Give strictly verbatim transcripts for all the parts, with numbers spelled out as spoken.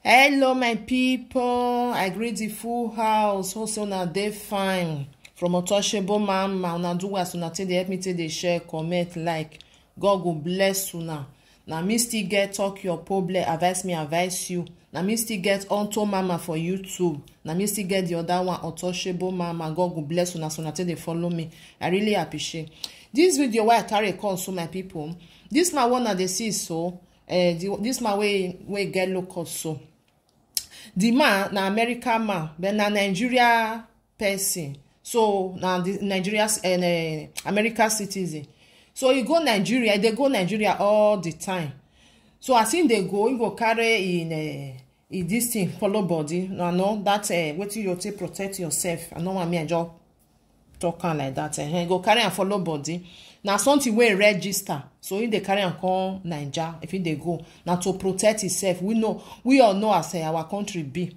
Hello my people, I greet the full house. Also now they fine from Untouchable Mama. Una do as una take dey help me take dey share, comment, like. God will bless una. Now me still get talk your problem, advise me, advise you. Now me still get Unto Mama for YouTube. Now me still get the other one, Untouchable Mama. God will bless una, so una take dey follow me. I really appreciate this video. Why I carry come so my people. This my one that they see so. Uh, the, this my way way get local so. The man na American man, but na Nigeria person. So na the Nigeria's and uh, American citizen. So you go Nigeria, they go Nigeria all the time. So as in they go, you go carry in uh, in this thing follow body. No, no, that uh, what you take protect yourself. I know what I mean. I just talking like that. Uh, you go carry and follow body. Now something we register. So if they carry and come Nigeria, if they go now to protect itself, we know we all know as uh, our country be.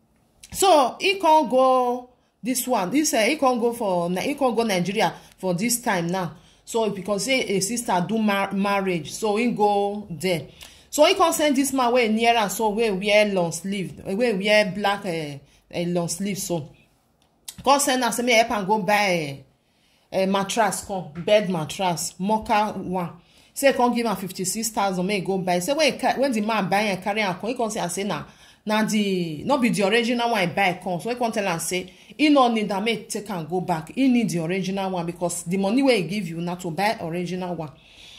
So he can't go this one. This uh, he can't go for he can't go Nigeria for this time now. So because say a sister do mar marriage, so he go there. So he can send this man way near and so we wear long sleeve, we wear black uh, uh, long sleeve. So can send us me help and go buy a, a mattress, come bed mattress, mocha one. Say can give him fifty six thousand. May go buy. Say when when the man buy and carry and come, he can say and say now. Now the not be the original one I buy come. So he can tell and say he no need that may take and go back. He need the original one because the money where he give you not to buy original one.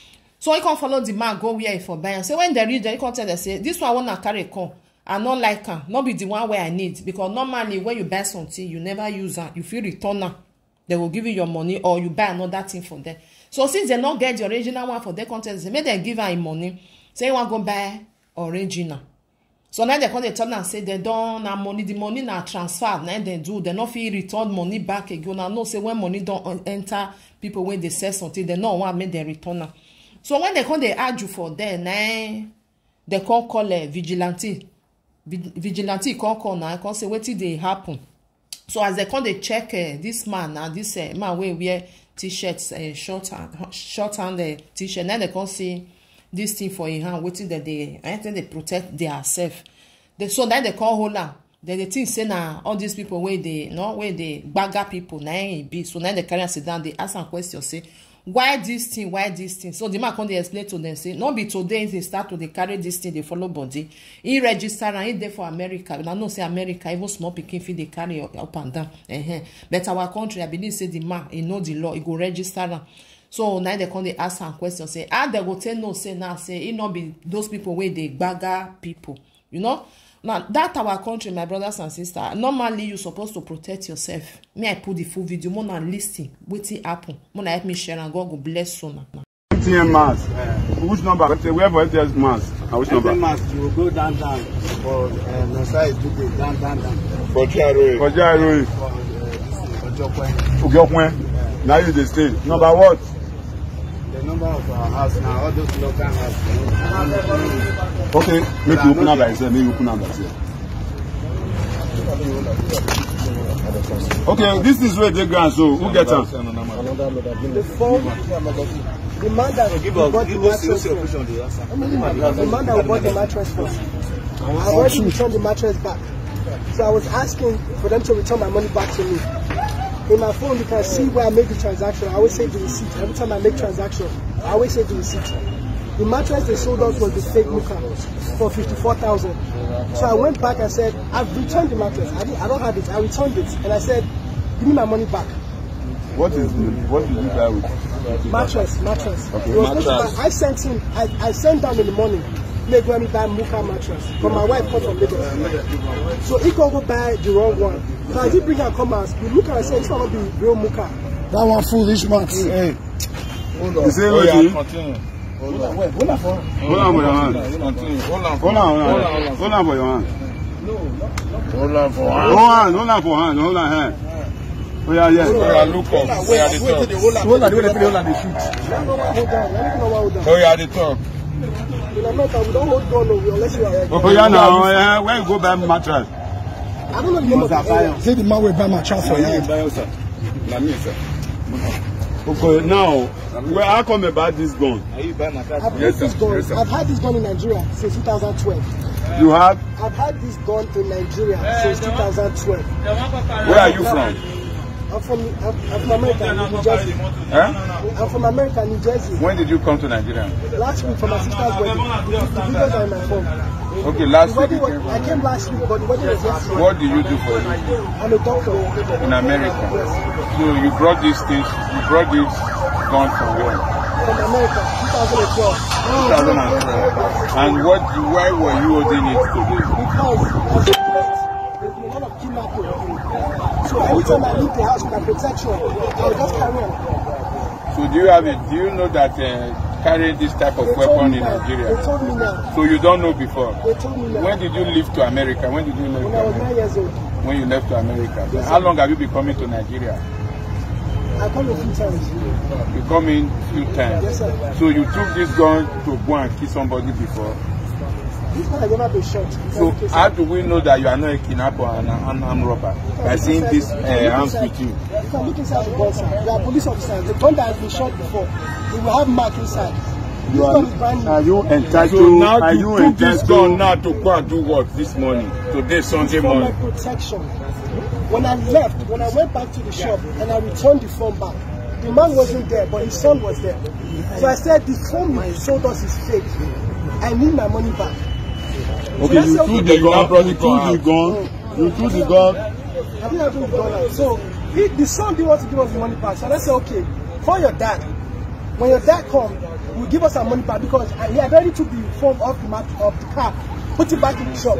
So he can follow the man go where he for buy and say when they read, he can tell them say this one I want to carry come. I not like her. Not be the one where I need because normally when you buy something you never use her. You feel return her. They will give you your money or you buy another thing for them. So since they not get the original one for their content, they may they give her money. Say you want to go buy original. So now they come they tell and say they don't have money, the money now transfer. Now they do, they not feel return money back again. Now no say when money don't enter people when they sell something, they not want make they return. So when they come they add you for them, now they can call a vigilante. Vigilante can call now, can say what did they happen. So as they come they check uh, this man and this uh, man wey wear t-shirts, uh, short hand, short hand uh, t-shirt. Now they can see this thing for in hand, waiting that they, I think they protect their self. They, so then they call Hola. Then the thing say now all these people where they, no, where they bagger people, now it be. So now they carry and sit down, they ask some questions, say, why this thing, why this thing? So the man come they explain to them, say, not be today they start to they carry this thing, they follow body. He register and he there for America. I don't say America, even small picking fee they carry up and down. Uh-huh. But our country, I believe say the man, he know the law, he go register. So now they come they ask some questions, say, ah, they go tell no, say now, say, it not be those people where they bagger people, you know? Now, that our country, my brothers and sisters, normally you supposed to protect yourself. Me, I put the full video, more than listing, waiting happen. More help me share and God will bless you now. M T N mask. Uh, which number? Where for M T N mask? Uh, which number? M T N mask, you will go down, down. For uh, no size, do the down, down, down. For Jairoi. For Jairoi. For Ojokwen. Ojokwen. Now you the state. Number what? The number of our house now, all those local houses. Okay, make you open up by yourself, make you open up by yourself. Okay, this is where they go, so who gets them? The phone, the man that bought the mattress, the man that bought the mattress first. I already returned the mattress back. So I was asking for them to return my money back to me. In my phone, you can see where I make the transaction. I always say the receipt. Every time I make transaction, I always say the receipt. The mattress they sold us was the fake Muka for fifty-four thousand. So I went back and said, I've returned the mattress. I, didn't, I don't have it. I returned it. And I said, give me my money back. What is what did you buy with? Mattress, mattress. Okay, mattress. mattress. I sent him, I, I sent down in the morning. Make me buy Muka mattress. But my wife come from Lagos. So he can go buy the wrong one. So I did bring her come out. We look and say it's not be real Muka. That one foolish man. Hey. Hold on. You say oh, yeah, continue. Hold on. Wait, hold on for Hold on for your hand. Hold on. Hold on, hold on. Hold on for your hand. No, hold on for hand. Hold on, hold on for hand. Hold on hand. Oh yeah, yes. Oh yeah, look up. Oh yeah, the talk. Hold on, hold on, hold on the shoot. Oh yeah, the talk. In America, we don't hold gun unless you are. Oh yeah, now, yeah. Where you go buy mattress? I don't know the name of the area. Say the man will buy mattress for you. Let me, sir. Okay, now, where how come about this gun? I've yes, this gun. Yes, I've had this gun in Nigeria since two thousand twelve. You have? I've had this gun in Nigeria since two thousand twelve. Where are you from? I'm from, I'm, I'm from America, New Jersey. Huh? I'm from America, New Jersey. When did you come to Nigeria? Last week for my sister's wedding. The videos are in my phone. Okay, last the week. Was, I came last week, but the wedding was yesterday. What did you do for it? I'm a doctor. In America? Yes. So you brought these things, you brought this gun from where? From America, twenty twelve. twenty twelve. And what? Why were you holding it today? Because there's been a lot of kidnapping. So anytime I leave the house with my protection, I'll just carry on. So do you have it? Do you know that uh, carrying this type of They weapon in now. Nigeria? They told me now. So you don't know before? They told me now. When did you leave to America? When did you leave When to I was America? nine years old. When you left to America. Yes, How long have you been coming to Nigeria? I come a few times. You come in a few times. Yes, sir. So you took this gun to go and kill somebody before? This man has never been shot. So how do we know that you are not a kidnapper and an armed robber? By seeing this uh, arms with you. You can look inside the gun, sir. You are police officers. The gun that has been shot before, we will have mark inside. This You gun is brand new. are, are you entitled? So now are you, you took this entitled- gun now to go and do what this morning? Today, Sunday For my morning. protection. When I left, when I went back to the shop and I returned the phone back, the man wasn't there, but his son was there. So I said, the phone you sold us is fake. I need my money back. Okay, you threw the gun, you threw the gun, you threw the gun. I didn't have the gun. So he, the son didn't want to give us the money back. So I said, okay, for your dad, when your dad comes, will give us our money back because he had already took the phone off the mat of the car, put it back in the shop.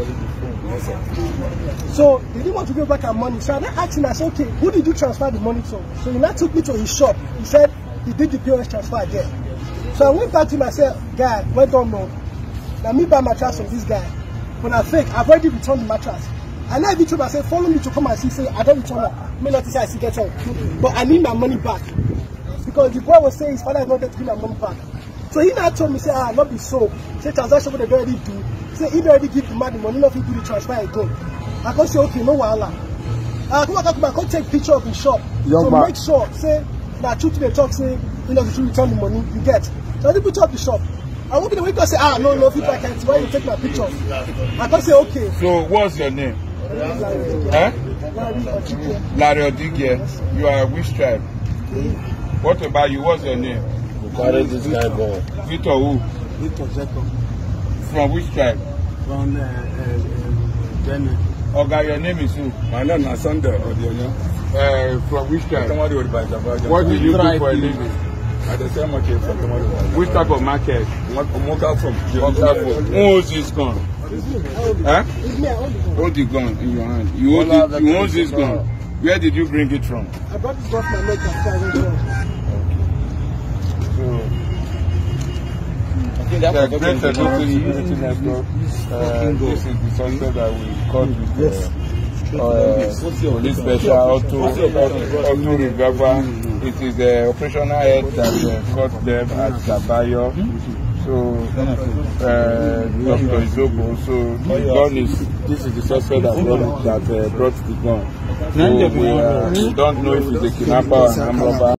So they didn't want to give back our money. So I then asked him, I said, okay, who did you transfer the money to? So he now took me to his shop. He said he did the P O S transfer there. So I went back to him and said, guy, well done, no. Now me buy mattress from this guy. When I fake, I've already returned the mattress. And I told him, I said, follow me to come and see, say, I don't return it. May not say I see get on. But I need my money back. Because the boy was saying his father is not going to give my money back. So he now told me, say, ah, not be so. Say, transaction what they already do. Say, he already give the man the money, not if he do the transfer again. I can say, okay, no wahala. I come back, I can take picture of the shop. Young so man. make sure, say, now truth to the talk, say, you know, if you return the money, you get. So I did picture of the shop. I walk in the window and say, ah, no, no, people I can't. Why you take my picture? I can say, okay. So what's your name? Larry, Huh? Larry Ojike. Larry Odige. You are which tribe? What about you? What's your name? Carry this guy gun. Victor who? Victor Zeko. From which tribe? From uh, uh, Benin. Oga, your name is who? My name is Sunday Odiono. Uh, from which tribe? Somebody would buy Java. What do you do for a living? At the same market from somebody. Which type of market? Moka from. Moka from. Who owns this gun? Huh? It's me, I own the gun. Hold the gun in your hand. You own, it, you own this gun. Where did you bring it from? I brought this gun from America in two thousand twelve. The Great Security Security Network. Uh, this is the suspect that we caught with uh, uh, police special auto, auto revolver. It is the operational head that uh, caught them at Sabayo. So, uh, Doctor Izobo. So, the gun is, this is the suspect that brought, that, uh, brought the gun. So, we, uh, we don't know if it's a kidnapper or an armed robber.